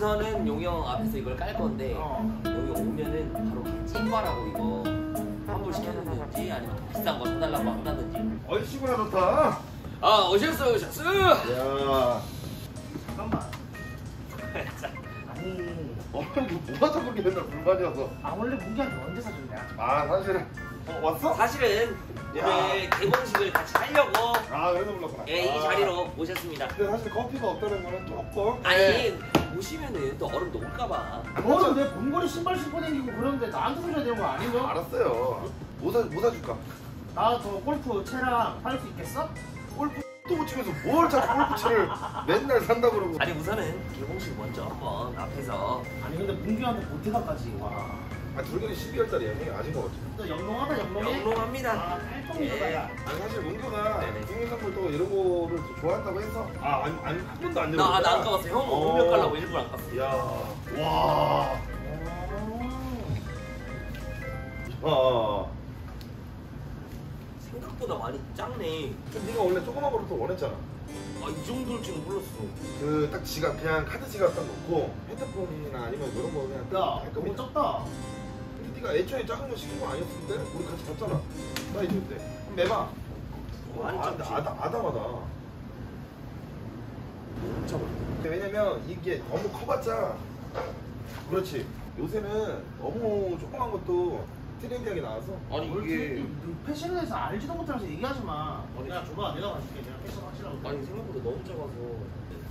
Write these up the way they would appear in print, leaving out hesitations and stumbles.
우선은 용이 형 앞에서 이걸 깔 건데 여기 오면은 바로 찐바라고 이거 환불 시켜준다든지 아니면 더 비싼 거 사달라고 한다든지. 얼씨구나 좋다. 아 오셨어요. 야. 잠깐만. 아니. 이게 뭐가 자꾸 이렇게 맨날 불만이어서. 원래 문기한테 언제 사줬냐? 아 사실은. 왔어? 사실은 오늘 개봉식을 같이 하려고 그래서 불렀구나. 이 자리로 모셨습니다. 근데 사실 커피가 없다는 거는 조금. 아니 오시면은 또 얼음 녹을까봐. 너는 내 봉고리 신발 신고 다니고 그러는데 나한테 사줘야 되는 거 아니냐? 알았어요. 뭐 사줄까? 나 저 골프 채랑 팔 수 있겠어? 골프 또 못 치면서 뭘 자꾸 골프채를 맨날 산다 그러고. 아니 우선은 개봉식 먼저 한번 앞에서. 아니 근데 문규한테 보태다까지 와. 둘이 12월 달이야. 형이 아직 먹었지. 또 영롱하다 영롱해? 영롱합니다. 깔끔이다 야. 아니 사실 문규가 네네. 생일 선물 또 이런 거를 또 좋아한다고 해서 한 번도 안 나 열었어. 안 까봤어. 형 음료 깔라고 일부러 안 깠어. 야. 와. 생각보다 많이 작네. 근데 네가 원래 조그만 거를 또 원했잖아. 이 정도일 줄은 몰랐어. 그 딱 지갑 그냥 카드 지갑 딱 놓고 핸드폰이나 아니면 이런 거 그냥 야 깔끔히. 너무 적다. 근데 네가 애초에 작은 거 시킨 거 아니었을 때 우리 같이 갔잖아. 나 이럴 때. 그럼 매봐. 많이 작지. 아담하다. 진짜 많이. 왜냐면 이게 너무 커봤자 그렇지. 요새는 너무 조그만 것도 트렌디하게 나와서. 아니 이게 패션에 대해서 알지도 못하면서 얘기하지 마. 야 줘봐 내가 봐줄게. 내가 패션 확실하고. 아니 생각보다 너무 작아서.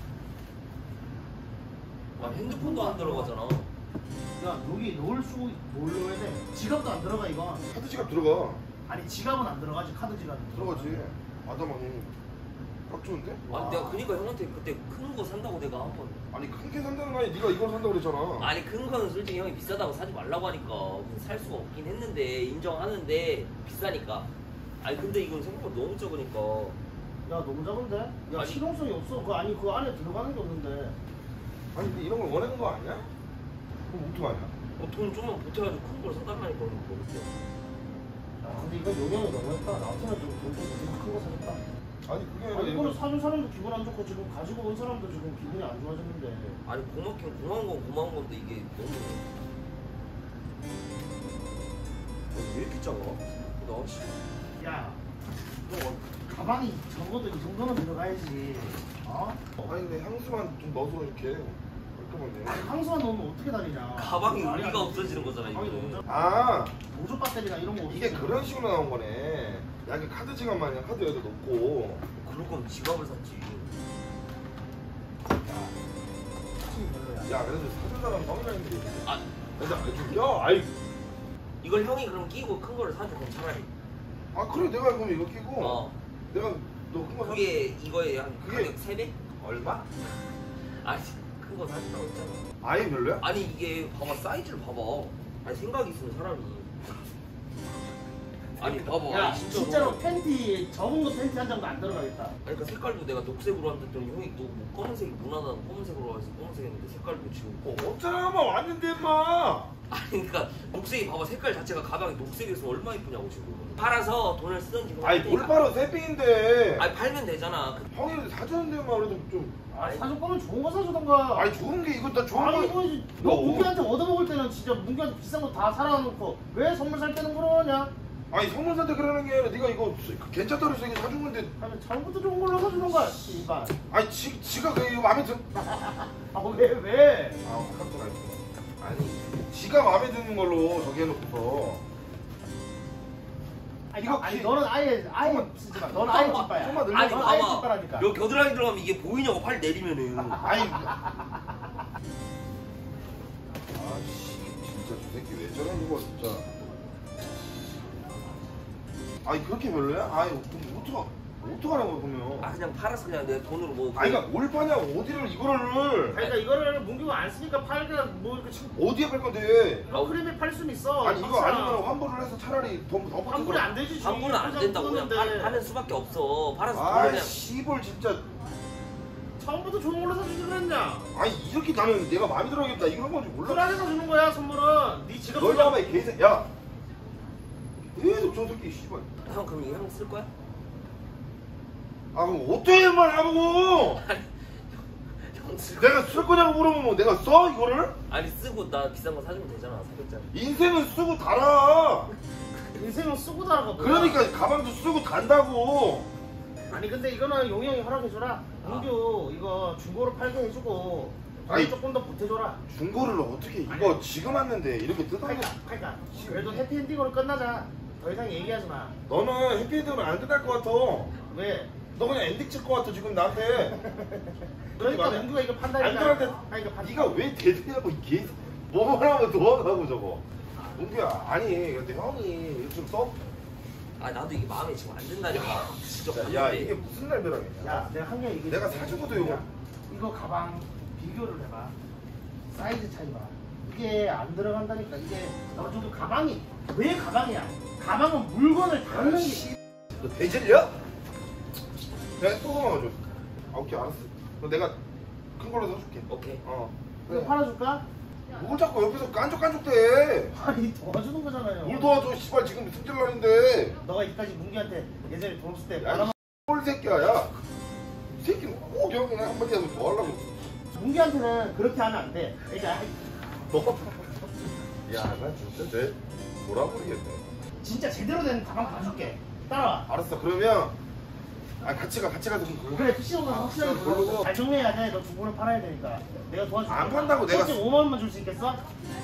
핸드폰도 안 들어가잖아. 야 여기 넣을 수 뭘 넣어야 돼? 지갑도 안 들어가 이건. 카드 지갑 들어가. 아니 지갑은 안 들어가지 카드 지갑 들어가지. 아담하니. 딱 좋은데? 아니 내가 그니까 형한테 그때 큰 거 산다고 내가 한번. 아니 큰 게 산다는 거 아니 네가 이걸 산다고 그랬잖아. 아니 큰 거는 솔직히 형이 비싸다고 사지 말라고 하니까 살 수가 없긴 했는데 인정하는데 비싸니까. 아니 근데 이건 생각보다 너무 적으니까. 야 너무 작은데? 야 아니. 실용성이 없어. 그 아니 그 안에 들어가는 게 없는데. 아니 근데 이런 걸 원하는 거 아니야? 그럼 어떡하냐? 돈 좀만 보태가지고 큰 걸 사달라니까 그러는데. 야 근데 이거 용량이 너무했다. 나 같으면 좀돈좀 큰거 사겠다. 아니 그게 아니라 아니 이거를 사준 사람도 기분 안 좋고 지금 가지고 온 사람도 지금 기분이 안 좋아졌는데. 아니 고맙긴 고마운 건 고마운 건데 이게 너무. 왜 이렇게 작아? 나 씨. 야, 너 가방이 적어도 이 정도는 들어가야지. 어? 아니 근데 향수만 좀 넣어서 이렇게 깔끔하네. 아니 향수만 넣으면 어떻게 다니냐? 가방이 말이 안 의미가 돼. 없어지는 거잖아 가방이 너무 이거. 작아. 아 보조 배터리나 이런 거 이게 없으면. 그런 식으로 나온 거네. 약간 카드 지갑 마냥 카드 여기다 놓고. 그럴 거면 지갑을 샀지. 야 그래도 사준 사람 형이라 했는데. 아 근데 좀 야, 아이. 이걸 형이 그럼 끼고 큰 거를 사줘 그럼 차라리. 아 그래 내가 그럼 이거 끼고. 어. 내가 너 큰 거 사. 그게 이거에 한 그게- 가격 3배? 얼마? 아니 큰 거 사준다고 했잖아. 아예 별로야? 아니 이게 봐봐 사이즈를 봐봐. 아니 생각이 있으면 사람이. 아니 봐봐. 야 아니, 진짜로 팬티 적은 거 팬티 한 장도 안 들어가겠다. 아니 그러니까 색깔도 내가 녹색으로 한다더니 형이 또 뭐 검은색이 무난하다고 검은색으로 해서 검은색 했는데 색깔도 지금 어쩌나 마 왔는데 임마. 아니 그러니까 녹색이 봐봐 색깔 자체가 가방이 녹색에서 얼마나 이쁘냐고 지금. 팔아서 돈을 쓰든지. 아니 뭘 팔아 새삥인데. 아니 팔면 되잖아. 형이 사줬는데 막 그래도 좀. 아니 사줄 거면 좋은 거 사주던가. 아니 좋은 게 이거 다 좋은 아니 거. 이거 너 문규한테 얻어먹을 때는 진짜 문규한테 비싼 거 다 사놔놓고 왜 선물 살 때는 그러냐? 아니 선물 사때 그러는 게 아니라 네가 이거 괜찮다고 해서 이거 사준 건데. 아니 처음부터 좋은 걸로 사주는 거야 씨발. 아니 지가 그 이거 마음에 들. 왜? 아 깜짝이야. 아니 지가 마음에 드는 걸로 저기 해놓고서. 아니, 이거 아니 기- 너는 아예 쓰지 마. 너는 아예 찐빠야. 좀만 늘려. 아니 넌 아예 봐봐. 찐빠라니까. 여기 겨드랑이 들어가면 이게 보이냐고 팔 내리면은. 아니. 아씨 진짜 저 새끼 왜 저래 이거 진짜. 아니 그렇게 별로야? 아니 어떡하라는 거야 그러면. 아 그냥 팔아서 그냥 내 돈으로 뭐. 아니 그러니까 뭘 파냐 어디를 이거를 그러니까 이거를 문규가 안 쓰니까 팔까 뭐 이렇게 지금 어디에 팔 건데. 크림에 팔 수는 있어. 아니 이거 막상. 아니면 환불을 해서 차라리 더 환불이 안 되지. 지금. 환불은 안 된다고 그냥 뜯었는데. 파는 수밖에 없어. 팔아서 돈을 아이 그냥. 씨발 진짜. 처음부터 좋은 걸로 사주지 그랬냐? 아니 이렇게 나는 내가 마음에 들어야겠다 이런 건지 몰라. 불안해서 주는 거야 선물은. 네 지갑 널 봐봐 이 개새끼. 야 계속 저 새끼 씨발. 형 그럼 이거 형 쓸 거야? 아 그럼 어떻게 말하고. 아니 가방 쓰고. 내가 쓸 거냐고 물어보면 뭐 내가 써 이거를? 아니 쓰고 나 비싼 거 사주면 되잖아 400짜리. 인생은 쓰고 달아. 인생은 쓰고 달아가 뭐야. 그러니까 가방도 쓰고 단다고. 아니 근데 이거는 용이 형이 허락해줘라. 문규 이거 중고로 팔게 해주고 아니, 조금 더 보태줘라. 중고를 어떻게 이거 지금 왔는데 이렇게 뜯어? 그러니까 그래도 해피엔딩으로 끝나자. 더 이상 얘기하지 마. 너는 해피엔딩으로 안 끝날 것 같아. 왜? 너 그냥 엔딩 칠 것 같아 지금 나한테. 그러니까 말해. 문규가 이거 판다니까. 안들한테 아니 이거 판. 네가 왜 대드냐고 이 개. 뭐만 하면 도와가고 저거. 문규야 아니 근데 형이 이거 좀 써. 아 나도 이게 마음에 지금 안 든다니까. 진짜 야 이게 무슨 날벼락이냐. 야 내가 한 개 얘기해. 내가 사주고도 이거. 이거 가방 비교를 해봐. 사이즈 차이 봐. 이게 안 들어간다니까. 이게 너 저도 가방이 왜 가방이야? 가방은 물건을 담는 게. 너 대질이야? 내가 소금만 가져. 아 오케이 알았어. 그럼 내가 큰 걸로 사줄게. 오케이. 이거 팔아줄까? 뭘 자꾸 옆에서 깐족깐족대. 아니 도와주는 거잖아요. 뭘 도와줘 씨발 지금 승질날인데. 너가 이까지 문규한테 예전에 돈 없을 때 야, 말하면 이 새끼야, 야. 이 새끼는 꼭 여기 한마디 하면 더 하려고. 문규한테는 그렇게 하면 안 돼. 그러니까 너. 야, 나 진짜 내 돌아버리겠네. 진짜 제대로 된 가방 가줄게. 따라와. 알았어, 그러면. 아, 같이 가서 좀 걸러. 그래 PC방에서 확실하게 그러고. 부르고 잘 정리해야 돼. 너 중고를 팔아야 되니까 내가 도와줄게. 안 판다고 내가. 솔직히 5만 원만 줄 수 있겠어?